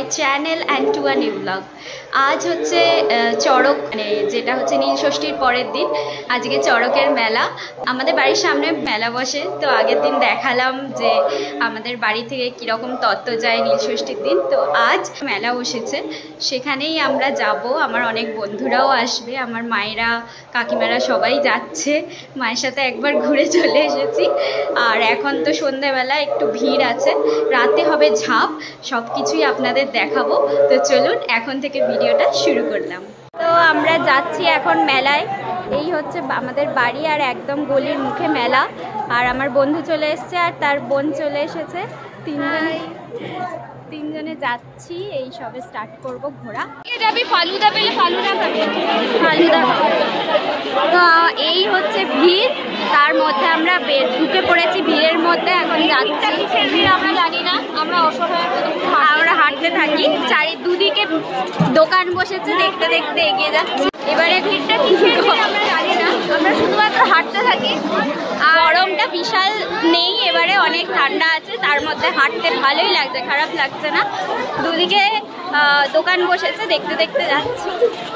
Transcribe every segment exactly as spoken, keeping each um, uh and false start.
Channel and to a new blog. আজ হচ্ছে চড়ক, মানে যেটা হচ্ছে নীলষষ্ঠীর পরের দিন। আজকে চড়কের মেলা, আমাদের বাড়ির সামনে মেলা বসে। তো আগের দিন দেখালাম যে আমাদের বাড়ি থেকে কীরকম তত্ত্ব যায় নীলষষ্ঠীর দিন। তো আজ মেলা বসেছে, সেখানেই আমরা যাব। আমার অনেক বন্ধুরাও আসবে, আমার মায়েরা কাকিমারা সবাই যাচ্ছে। মায়ের সাথে একবার ঘুরে চলে এসেছি। আর এখন তো সন্ধ্যাবেলা একটু ভিড় আছে, রাতে হবে ঝাঁপ, সব কিছুই আপনাদের দেখাবো। তো চলুন এখন থেকে ভিডিওটা শুরু করলাম। তো আমরা যাচ্ছি এখন মেলায়। এই হচ্ছে আমাদের বাড়ি, আর একদম গলির মুখে মেলা। আর আমার বন্ধু চলে এসছে আর তার বোন চলে এসেছে। তিনজনে তিনজনে যাচ্ছি, এই সবে স্টার্ট করব ঘোরা। যাবি ফালুদা পেলে ফালুদা খাবে, ফালুদা খাবে। তো এই হচ্ছে ভিড়, তার মধ্যে আমরা ঢুকে পড়েছি ভিড়ের মধ্যে। এখন যাচ্ছি, আমরা জানি না, আমরা অসহায়, আমরা হাঁটতে থাকি। চারি দুদিকে দোকান বসেছে, দেখতে দেখতে এগিয়ে যাচ্ছি। এবারে ভিড়টা কিসের আমরা জানি না, আমরা শুধুমাত্র হাঁটতে থাকি। গরমটা বিশাল নেই, এবারে অনেক ঠান্ডা আছে, তার মধ্যে হাঁটতে ভালোই লাগছে, খারাপ লাগছে না। দুদিকে দোকান বসেছে, দেখতে দেখতে যাচ্ছি।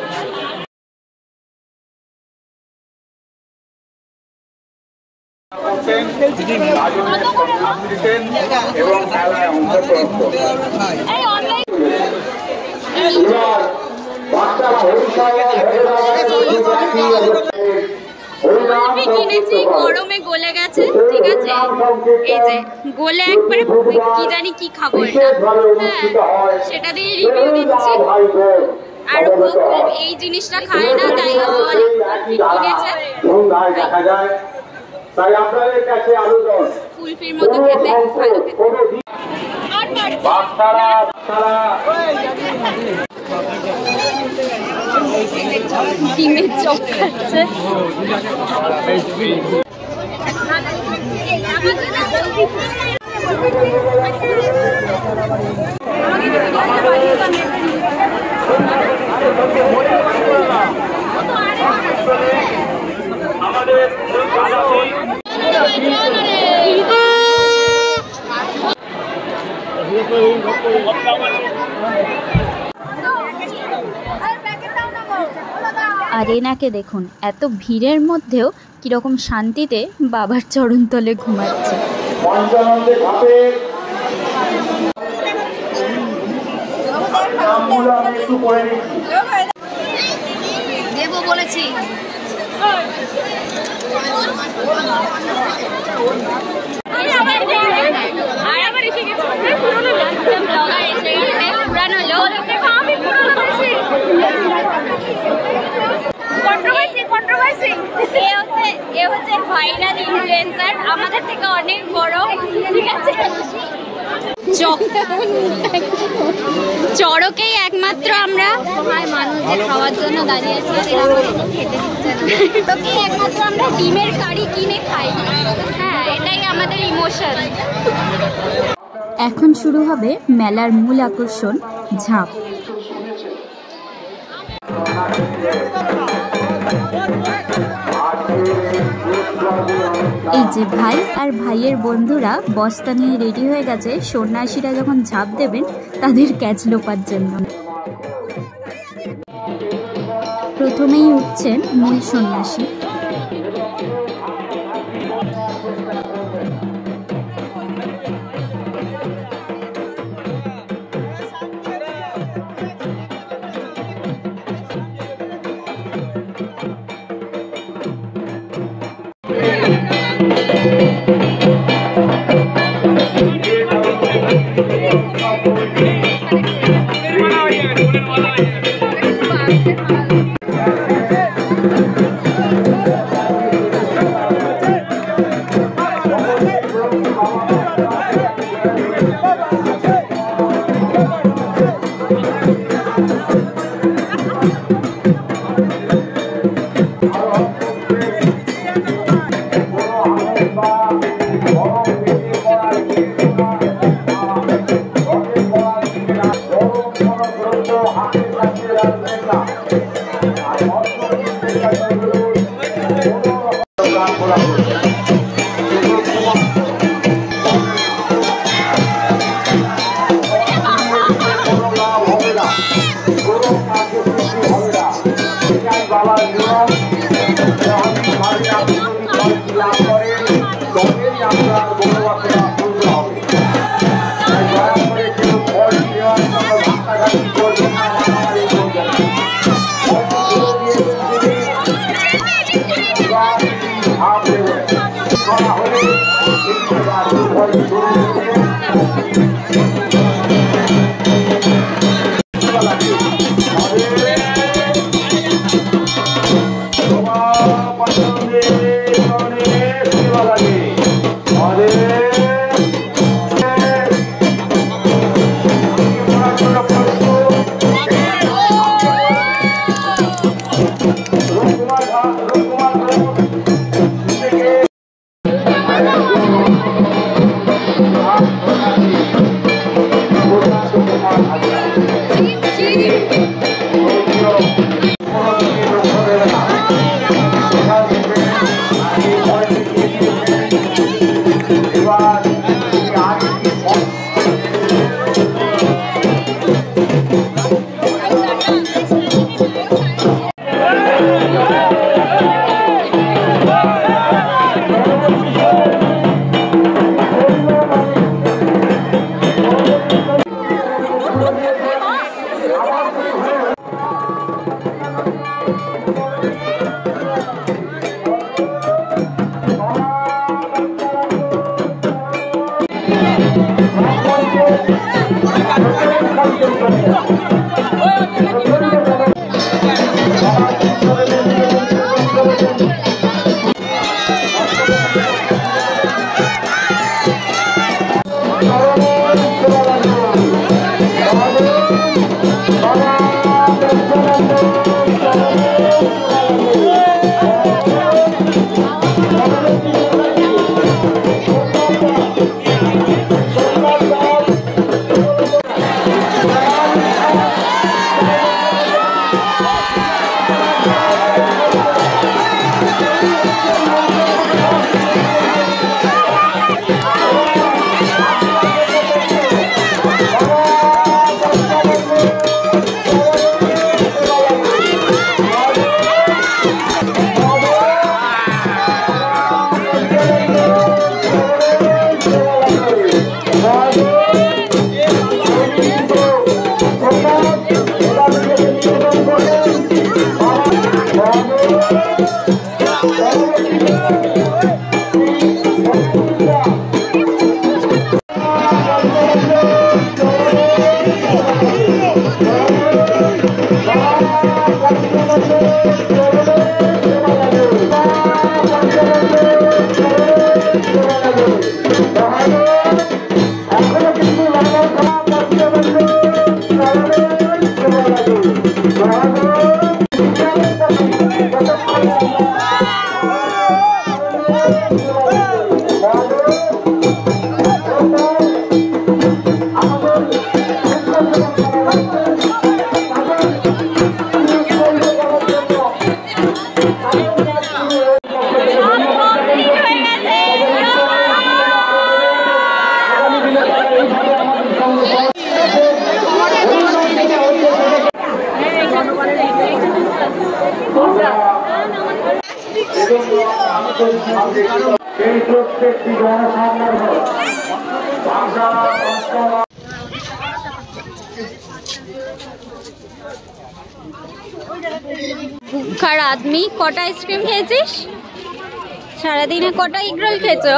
কুলফি কিনেছি, গরমে গলে গেছে, ঠিক আছে। এই যে গলে একবারে কি জানি কি খাবো এটা, হ্যাঁ সেটা দিয়ে রিভিউ দিচ্ছি। আর ও এই জিনিসটা খায় না, তাই ও কুলফি কিনেছে। কুলফির মতো খেতে ভালো খেতে। ডিমের চপ খাচ্ছে। আর এনাকে দেখুন, এত ভিড়ের মধ্যেও কিরকম শান্তিতে বাবার চরণ তলে ঘুমাচ্ছে। দেবো বলেছি। ভাইরাল ইনফ্লুয়েন্সার, আমাদের থেকে অনেক বড়, ঠিক আছে। চড়কেই একমাত্র আমরা মানুষদের খাওয়ার জন্য দাঁড়িয়েছি, চড়কেই একমাত্র আমরা ডিমের কারি কিনে খাই। হ্যাঁ, এটাই আমাদের ইমোশন। এখন শুরু হবে মেলার মূল আকর্ষণ, ঝাঁপ। এই যে ভাই আর ভাইয়ের বন্ধুরা বস্তা নিয়ে রেডি হয়ে গেছে, সন্ন্যাসীরা যখন ঝাঁপ দেবেন তাদের ক্যাচ লোপার জন্য। প্রথমেই উঠছেন মূল সন্ন্যাসী। भूखार आदमी कटा आइसक्रीम खेয়েছিস সারাদিনে কটা এগ রোল খেয়েছো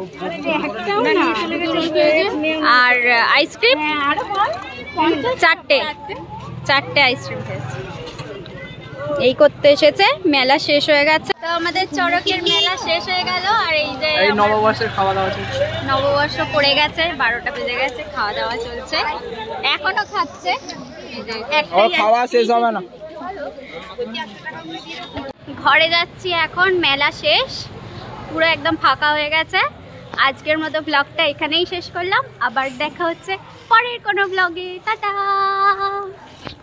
আর আইসক্রিম চারটে চারটে আইসক্রিম খেয়েছি এই করতে এসেছে মেলা শেষ হয়ে গেছে তো আমাদের চড়কের মেলা শেষ হয়ে গেল আর এই যে এই নববর্ষের খাওয়া দাওয়া চলছে নববর্ষ পড়ে গেছে বারোটা বেজে গেছে খাওয়া দাওয়া চলছে এখনো খাচ্ছে খাওয়া শেষ হবে না ঘরে যাচ্ছি এখন মেলা শেষ পুরো একদম ফাঁকা হয়ে গেছে আজকের মতো ব্লগটা এখানেই শেষ করলাম আবার দেখা হচ্ছে পরের কোনো ব্লগে টাটা।